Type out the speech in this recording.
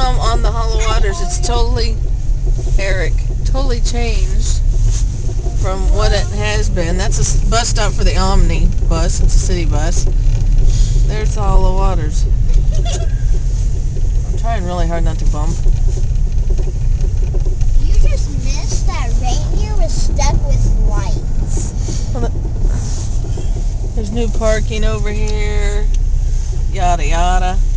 come on the Hollow Waters, it's totally, Eric, totally changed from what it has been. That's a bus stop for the Omni bus. It's a city bus. There's the Hollow Waters. I'm trying really hard not to bump. You just missed that reindeer was stuck with lights. Well, there's new parking over here. Yada yada.